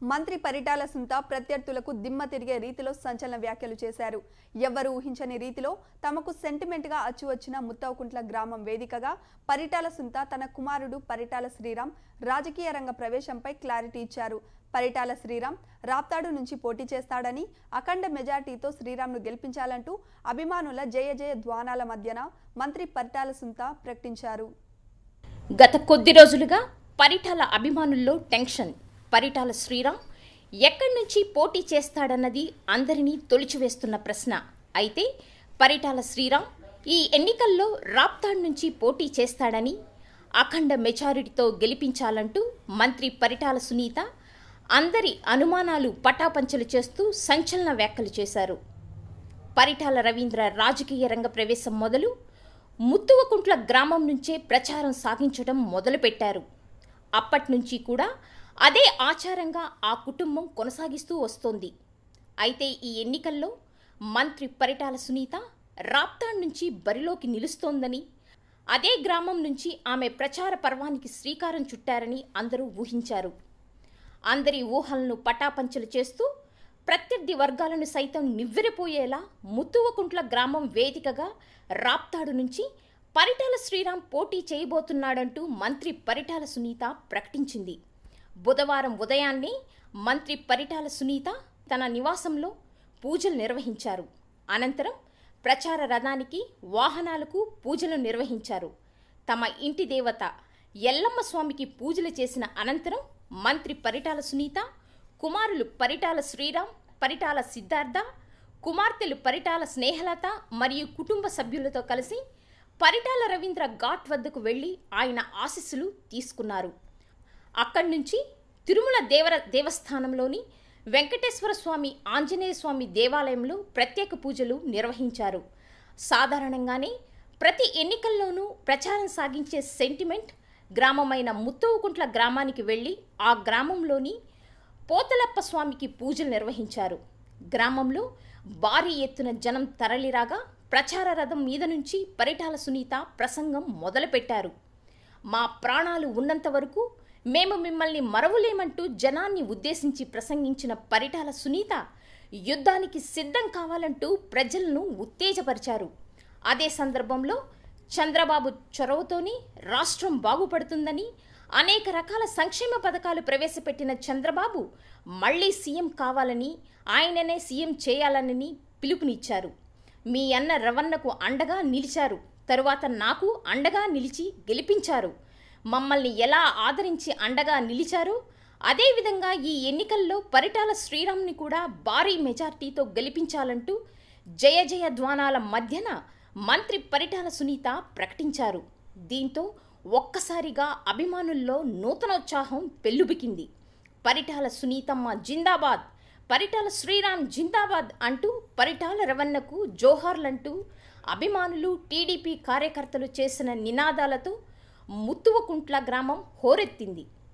మంత్రి పరిటాల సుంత ప్రత్యర్థులకు దిమ్మ తిరిగే రీతిలో సంచలన వ్యాఖ్యలు చేశారు. ఎవ్వరూ ఊహించని రీతిలో తమకు సెంటిమెంట్ గా అచ్చువచ్చిన ముత్తవకుంట్ల గ్రామం వేదికగా పరిటాల సుంత తన కుమారుడు పరిటాల శ్రీరామ్ రాజకీయ రంగ ప్రవేశంపై క్లారిటీ ఇచ్చారు. పరిటాల శ్రీరామ్ రాప్తాడు నుంచి పోటీ చేస్తాడని, అఖండ మెజార్టీతో శ్రీరామ్ను గెలిపించాలంటూ అభిమానుల జయ జయ ధ్వానాల మధ్యన మంత్రి పరిటాల సుంత ప్రకటించారు. గత కొద్ది రోజులుగా పరిటాల అభిమానుల్లో టెన్షన్. పరిటాల శ్రీరామ్ ఎక్కడి నుంచి పోటీ చేస్తాడన్నది అందరినీ తొలిచివేస్తున్న ప్రశ్న. అయితే పరిటాల శ్రీరామ్ ఈ ఎన్నికల్లో రాప్తాడ్ నుంచి పోటీ చేస్తాడని, అఖండ మెజారిటీతో గెలిపించాలంటూ మంత్రి పరిటాల సునీత అందరి అనుమానాలు పటాపంచలు చేస్తూ సంచలన వ్యాఖ్యలు చేశారు. పరిటాల రవీంద్ర రాజకీయ రంగ ప్రవేశం మొదలు ముత్తువకుంట్ల గ్రామం నుంచే ప్రచారం సాగించడం మొదలుపెట్టారు. అప్పటి నుంచి కూడా అదే ఆచారంగా ఆ కుటుంబం కొనసాగిస్తూ వస్తోంది. అయితే ఈ ఎన్నికల్లో మంత్రి పరిటాల సునీత రాప్తాడ్ నుంచి బరిలోకి నిలుస్తోందని, అదే గ్రామం నుంచి ఆమె ప్రచార పర్వానికి శ్రీకారం చుట్టారని అందరూ ఊహించారు. అందరి ఊహలను పటాపంచలు చేస్తూ ప్రత్యర్థి వర్గాలను సైతం నివ్వెరపోయేలా ముత్తువకుంట్ల గ్రామం వేదికగా రాప్తాడు నుంచి పరిటాల శ్రీరామ్ పోటీ చేయబోతున్నాడంటూ మంత్రి పరిటాల సునీత ప్రకటించింది. బుధవారం ఉదయాన్నే మంత్రి పరిటాల సునీత తన నివాసంలో పూజలు నిర్వహించారు. అనంతరం ప్రచార రథానికి, వాహనాలకు పూజలు నిర్వహించారు. తమ ఇంటి దేవత ఎల్లమ్మ స్వామికి పూజలు చేసిన అనంతరం మంత్రి పరిటాల సునీత కుమారులు పరిటాల శ్రీరామ్, పరిటాల సిద్ధార్థ, కుమార్తెలు పరిటాల స్నేహలత మరియు కుటుంబ సభ్యులతో కలిసి పరిటాల రవీంద్ర ఘాట్ వద్దకు వెళ్లి ఆయన ఆశీస్సులు తీసుకున్నారు. అక్కడి నుంచి తిరుమల దేవస్థానంలోని వెంకటేశ్వర స్వామి, ఆంజనేయ స్వామి దేవాలయంలో ప్రత్యేక పూజలు నిర్వహించారు. సాధారణంగానే ప్రతి ఎన్నికల్లోనూ ప్రచారం సాగించే సెంటిమెంట్ గ్రామమైన ముత్తవకుంట్ల గ్రామానికి వెళ్లి ఆ గ్రామంలోని పోతలప్ప స్వామికి పూజలు నిర్వహించారు. గ్రామంలో భారీ ఎత్తున జనం తరలిరాగా ప్రచార రథం మీద నుంచి పరిటాల సునీత ప్రసంగం మొదలుపెట్టారు. మా ప్రాణాలు ఉన్నంత వరకు మేము మిమ్మల్ని మరవలేమంటూ జనాన్ని ఉద్దేశించి ప్రసంగించిన పరిటాల సునీత యుద్ధానికి సిద్ధం కావాలంటూ ప్రజలను ఉత్తేజపరిచారు. అదే సందర్భంలో చంద్రబాబు చొరవతోనే రాష్ట్రం బాగుపడుతుందని, అనేక రకాల సంక్షేమ పథకాలు ప్రవేశపెట్టిన చంద్రబాబు మళ్లీ సీఎం కావాలని, ఆయననే సీఎం చేయాలని పిలుపునిచ్చారు. మీ అన్న రవణకు అండగా నిలిచారు, తరువాత నాకు అండగా నిలిచి గెలిపించారు. మమ్మల్ని ఎలా ఆదరించి అండగా నిలిచారో అదేవిధంగా ఈ ఎన్నికల్లో పరిటాల శ్రీరామ్ని కూడా భారీ మెజార్టీతో గెలిపించాలంటూ జయ జయ ధ్వానాల మధ్యన మంత్రి పరిటాల సునీత ప్రకటించారు. దీంతో ఒక్కసారిగా అభిమానుల్లో నూతనోత్సాహం పెల్లుబికింది. పరిటాల సునీతమ్మ జిందాబాద్, పరిటాల శ్రీరామ్ జిందాబాద్ అంటూ పరిటాల రవణకు జోహార్లంటూ అభిమానులు, టీడీపీ కార్యకర్తలు చేసిన నినాదాలతో ముత్తువకుంట్ల గ్రామం హోరెత్తింది.